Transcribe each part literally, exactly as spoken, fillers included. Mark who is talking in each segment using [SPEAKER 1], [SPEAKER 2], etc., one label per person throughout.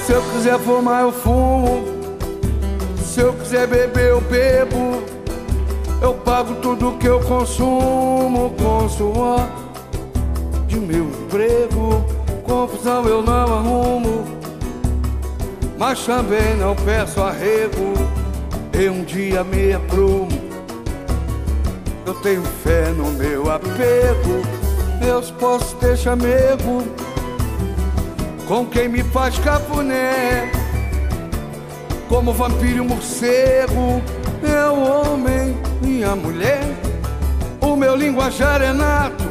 [SPEAKER 1] Se eu quiser fumar eu fumo, se eu quiser beber eu bebo. Eu pago tudo que eu consumo com o suor de meu emprego. Confusão eu não arrumo, mas também não peço arrego. E um dia me aprumo, eu tenho fé no meu apego. Meus posso ter chamego com quem me faz cafuné, como vampiro e morcego, meu homem, minha mulher. O meu linguajar é nato,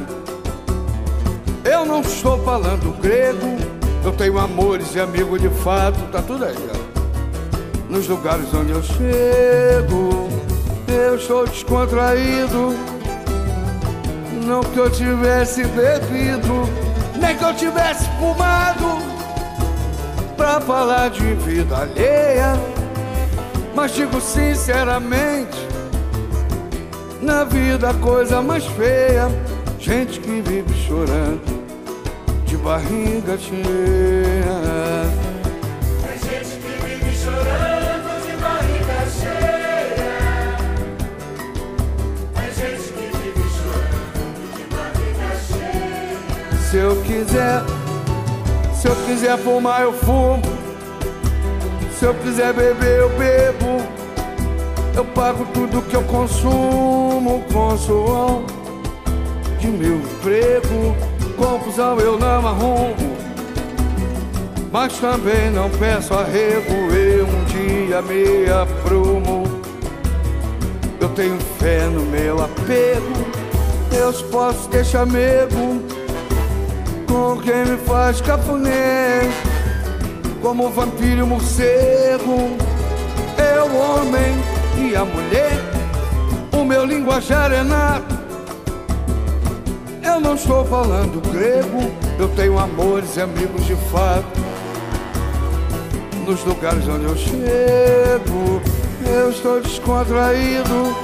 [SPEAKER 1] eu não estou falando grego. Eu tenho amores e amigos de fato, tá tudo aí, ó. Nos lugares onde eu chego, eu estou descontraído. Não que eu tivesse bebido, nem que eu tivesse fumado pra falar de vida alheia. Mas digo sinceramente, na vida a coisa mais feia, gente que vive chorando de barriga cheia.
[SPEAKER 2] Tem gente que vive chorando de barriga cheia. Tem gente que vive chorando de barriga cheia.
[SPEAKER 1] Se eu quiser, se eu quiser fumar eu fumo, se eu quiser beber eu bebo. Eu pago tudo que eu consumo com o suor de meu emprego. Confusão eu não arrumo, mas também não peço arrego. Eu um dia me aprumo, eu tenho fé no meu apego. Deus posso ter chamego com quem me faz cafuné, como vampiro e morcego, eu homem e a mulher. O meu linguajar é nato, eu não estou falando grego. Eu tenho amores e amigos de fato nos lugares onde eu chego. Eu estou descontraído,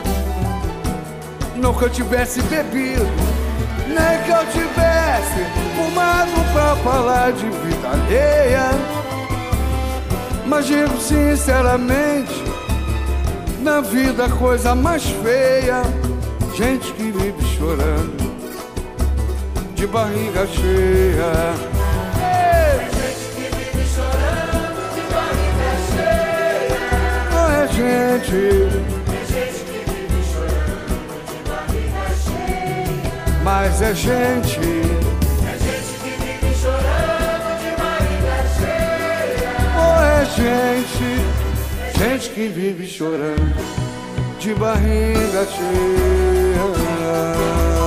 [SPEAKER 1] não que eu tivesse bebido, nem que eu tivesse fumado pra falar de vida alheia. Mas digo sinceramente, na vida a coisa mais feia, gente que vive chorando de barriga cheia.
[SPEAKER 2] Tem gente que vive chorando de barriga cheia.
[SPEAKER 1] Não é gente,
[SPEAKER 2] Tem gente que vive chorando de barriga cheia.
[SPEAKER 1] mas é gente.
[SPEAKER 2] Tem gente que vive chorando de barriga cheia.
[SPEAKER 1] Ou é gente, gente que vive chorando de barriga cheia.